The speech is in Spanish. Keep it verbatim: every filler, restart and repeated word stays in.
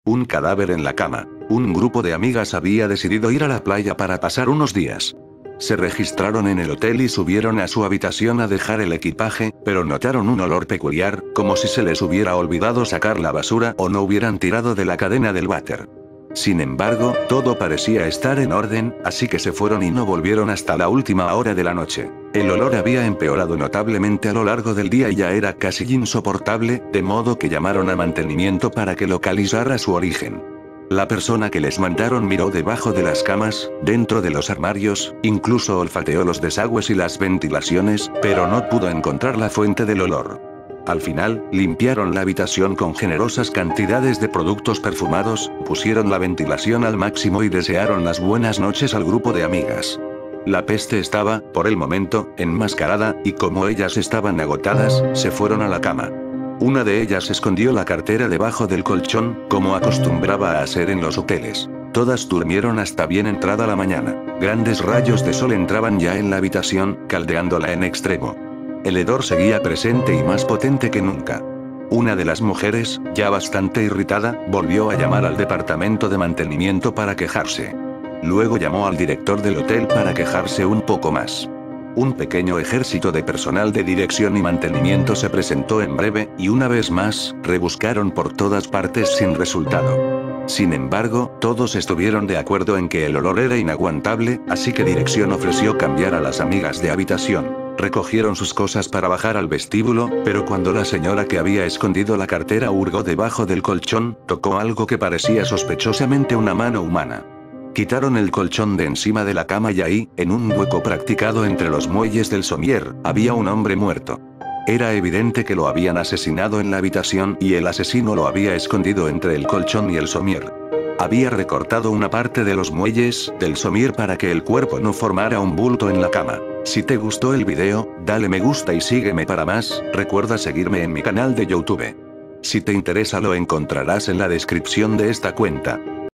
Un cadáver en la cama. Un grupo de amigas había decidido ir a la playa para pasar unos días. Se registraron en el hotel y subieron a su habitación a dejar el equipaje, pero notaron un olor peculiar, como si se les hubiera olvidado sacar la basura o no hubieran tirado de la cadena del váter. Sin embargo, todo parecía estar en orden, así que se fueron y no volvieron hasta la última hora de la noche. El olor había empeorado notablemente a lo largo del día y ya era casi insoportable, de modo que llamaron a mantenimiento para que localizara su origen. La persona que les mandaron miró debajo de las camas, dentro de los armarios, incluso olfateó los desagües y las ventilaciones, pero no pudo encontrar la fuente del olor. Al final, limpiaron la habitación con generosas cantidades de productos perfumados, pusieron la ventilación al máximo y desearon las buenas noches al grupo de amigas. La peste estaba, por el momento, enmascarada, y como ellas estaban agotadas, se fueron a la cama. Una de ellas escondió la cartera debajo del colchón, como acostumbraba a hacer en los hoteles. Todas durmieron hasta bien entrada la mañana. Grandes rayos de sol entraban ya en la habitación, caldeándola en extremo. El hedor seguía presente y más potente que nunca. Una de las mujeres, ya bastante irritada, volvió a llamar al departamento de mantenimiento para quejarse. Luego llamó al director del hotel para quejarse un poco más. Un pequeño ejército de personal de dirección y mantenimiento se presentó en breve, y una vez más, rebuscaron por todas partes sin resultado. Sin embargo, todos estuvieron de acuerdo en que el olor era inaguantable, así que dirección ofreció cambiar a las amigas de habitación. Recogieron sus cosas para bajar al vestíbulo, pero cuando la señora que había escondido la cartera hurgó debajo del colchón, tocó algo que parecía sospechosamente una mano humana. Quitaron el colchón de encima de la cama y ahí, en un hueco practicado entre los muelles del somier, había un hombre muerto. Era evidente que lo habían asesinado en la habitación y el asesino lo había escondido entre el colchón y el somier. Había recortado una parte de los muelles del somier para que el cuerpo no formara un bulto en la cama. Si te gustó el video, dale me gusta y sígueme para más, recuerda seguirme en mi canal de YouTube. Si te interesa lo encontrarás en la descripción de esta cuenta.